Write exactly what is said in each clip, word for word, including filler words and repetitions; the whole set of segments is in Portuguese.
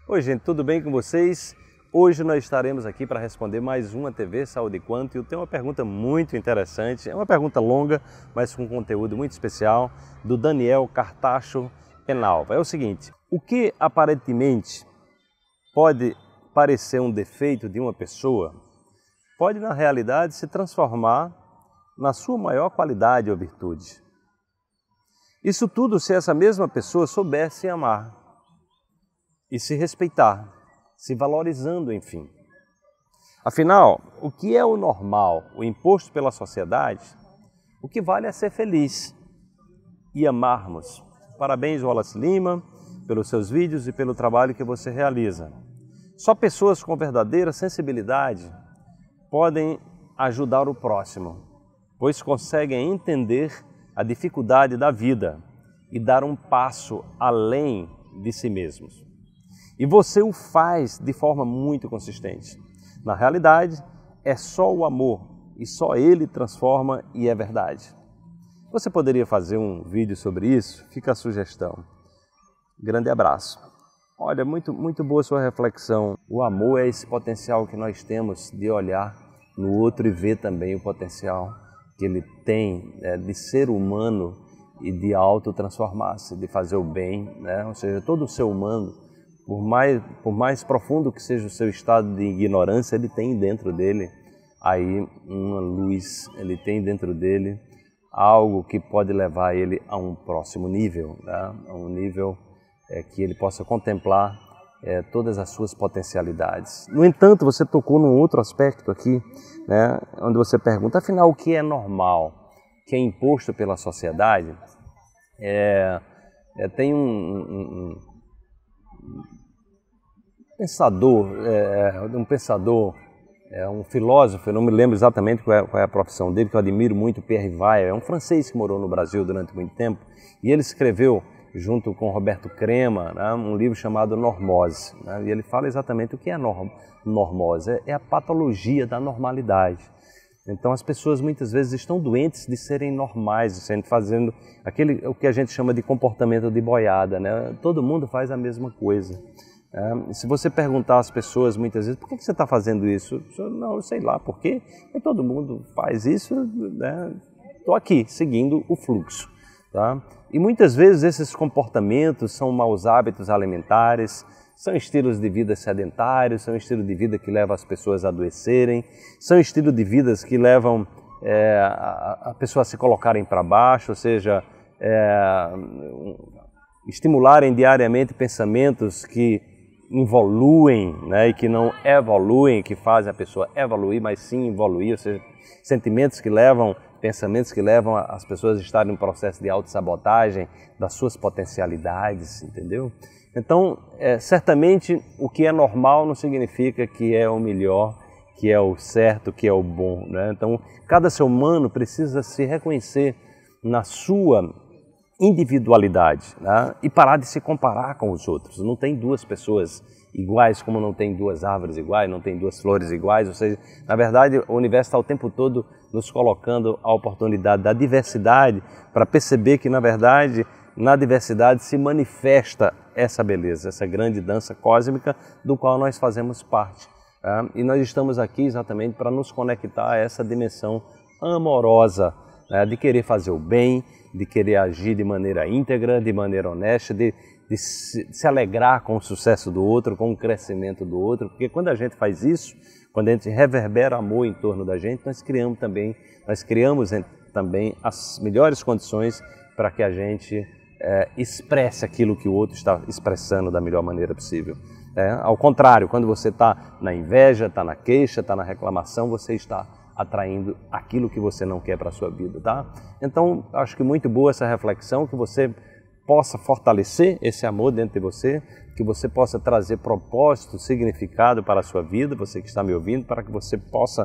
Oi gente, tudo bem com vocês? Hoje nós estaremos aqui para responder mais uma T V Saúde e Quanto e eu tenho uma pergunta muito interessante, é uma pergunta longa, mas com conteúdo muito especial, do Daniel Cartacho Penalva. É o seguinte, o que aparentemente pode parecer um defeito de uma pessoa, pode na realidade se transformar na sua maior qualidade ou virtude. Isso tudo se essa mesma pessoa soubesse amar e se respeitar, se valorizando, enfim. Afinal, o que é o normal, o imposto pela sociedade? O que vale é ser feliz e amarmos. Parabéns, Wallace Lima, pelos seus vídeos e pelo trabalho que você realiza. Só pessoas com verdadeira sensibilidade podem ajudar o próximo, pois conseguem entender a dificuldade da vida e dar um passo além de si mesmos. E você o faz de forma muito consistente. Na realidade, é só o amor e só ele transforma e é verdade. Você poderia fazer um vídeo sobre isso? Fica a sugestão. Grande abraço. Olha, muito, muito boa sua reflexão. O amor é esse potencial que nós temos de olhar no outro e ver também o potencial que ele tem é, de ser humano e de autotransformar-se, de fazer o bem, né? Ou seja, todo o ser humano, Por mais, por mais profundo que seja o seu estado de ignorância, ele tem dentro dele aí uma luz, ele tem dentro dele algo que pode levar ele a um próximo nível, né? A um nível é, que ele possa contemplar é, todas as suas potencialidades. No entanto, você tocou num outro aspecto aqui, né? Onde você pergunta, afinal, o que é normal, que é imposto pela sociedade? É, é, tem um... um, um pensador, é, um pensador, é, um filósofo, eu não me lembro exatamente qual é, qual é a profissão dele, que eu admiro muito, Pierre Weill, é um francês que morou no Brasil durante muito tempo, e ele escreveu, junto com Roberto Crema, né, um livro chamado Normose, né, e ele fala exatamente o que é norm, normose, é, é a patologia da normalidade. Então as pessoas muitas vezes estão doentes de serem normais, de serem fazendo aquele, o que a gente chama de comportamento de boiada, né? Todo mundo faz a mesma coisa. É, se você perguntar às pessoas muitas vezes, por que você está fazendo isso? Não, eu sei lá, por quê? E todo mundo faz isso, né? Estou aqui, seguindo o fluxo. Tá? E muitas vezes esses comportamentos são maus hábitos alimentares, são estilos de vida sedentários, são estilos de vida que levam as pessoas a adoecerem, são estilos de vida que levam é, a, a pessoa a se colocarem para baixo, ou seja, é, estimularem diariamente pensamentos que involuem, né, e que não evoluem, que fazem a pessoa evoluir, mas sim evoluir, ou seja, sentimentos que levam, pensamentos que levam as pessoas a estarem em um processo de autossabotagem das suas potencialidades, entendeu? Então, é, certamente o que é normal não significa que é o melhor, que é o certo, que é o bom, né? Então, cada ser humano precisa se reconhecer na sua individualidade, né? E parar de se comparar com os outros. Não tem duas pessoas iguais, como não tem duas árvores iguais, não tem duas flores iguais. Ou seja, na verdade, o universo está o tempo todo nos colocando a oportunidade da diversidade para perceber que, na verdade, na diversidade se manifesta essa beleza, essa grande dança cósmica do qual nós fazemos parte. Tá? E nós estamos aqui exatamente para nos conectar a essa dimensão amorosa, né? De querer fazer o bem, de querer agir de maneira íntegra, de maneira honesta, de, de se, se alegrar com o sucesso do outro, com o crescimento do outro, porque quando a gente faz isso, quando a gente reverbera amor em torno da gente, nós criamos também, nós criamos também as melhores condições para que a gente é, expresse aquilo que o outro está expressando da melhor maneira possível. É, ao contrário, quando você está na inveja, está na queixa, está na reclamação, você está atraindo aquilo que você não quer para a sua vida, tá? Então, acho que muito boa essa reflexão, que você possa fortalecer esse amor dentro de você, que você possa trazer propósito, significado para a sua vida, você que está me ouvindo, para que você possa,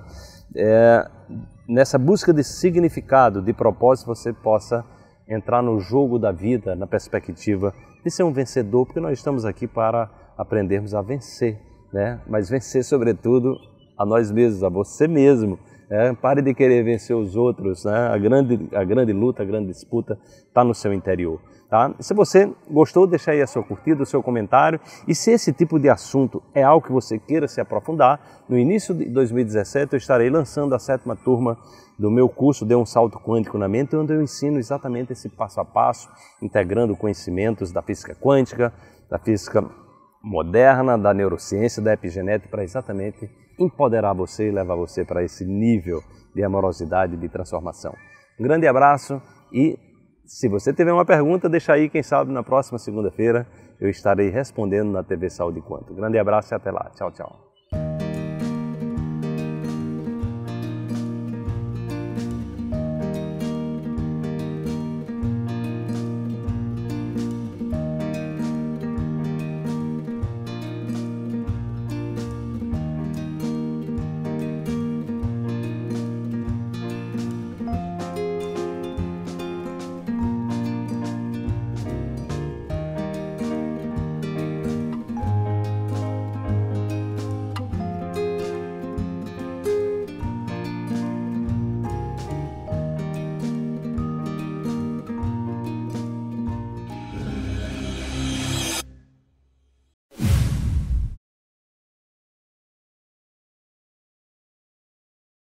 é, nessa busca de significado, de propósito, você possa entrar no jogo da vida, na perspectiva de ser um vencedor, porque nós estamos aqui para aprendermos a vencer, né? Mas vencer, sobretudo, a nós mesmos, a você mesmo. É, pare de querer vencer os outros, né? A grande, a grande luta, a grande disputa está no seu interior. Tá? Se você gostou, deixa aí a sua curtida, o seu comentário. E se esse tipo de assunto é algo que você queira se aprofundar, no início de dois mil e dezessete eu estarei lançando a sétima turma do meu curso Dê um Salto Quântico na Mente, onde eu ensino exatamente esse passo a passo, integrando conhecimentos da física quântica, da física moderna, da neurociência, da epigenética, para exatamente empoderar você e levar você para esse nível de amorosidade e de transformação. Um grande abraço e se você tiver uma pergunta, deixa aí, quem sabe na próxima segunda-feira eu estarei respondendo na T V Saúde Quanto. Grande abraço e até lá. Tchau, tchau.